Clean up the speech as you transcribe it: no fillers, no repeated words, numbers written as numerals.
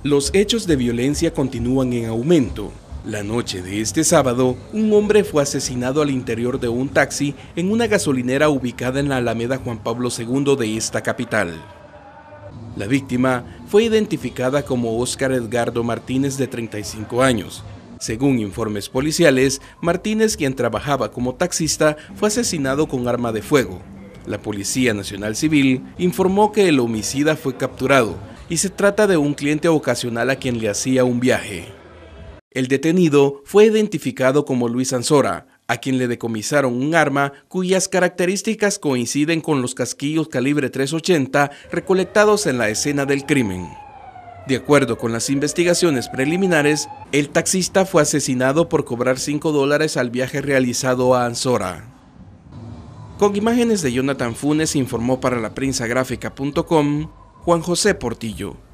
Los hechos de violencia continúan en aumento. La noche de este sábado, un hombre fue asesinado al interior de un taxi en una gasolinera ubicada en la Alameda Juan Pablo II de esta capital. La víctima fue identificada como Óscar Edgardo Martínez, de 35 años. Según informes policiales, Martínez, quien trabajaba como taxista, fue asesinado con arma de fuego. La Policía Nacional Civil informó que el homicida fue capturado y se trata de un cliente ocasional a quien le hacía un viaje. El detenido fue identificado como Luis Ansora, a quien le decomisaron un arma cuyas características coinciden con los casquillos calibre .380 recolectados en la escena del crimen. De acuerdo con las investigaciones preliminares, el taxista fue asesinado por cobrar $5 al viaje realizado a Ansora. Con imágenes de Jonathan Funes, informó para la prensagráfica.com Juan José Portillo.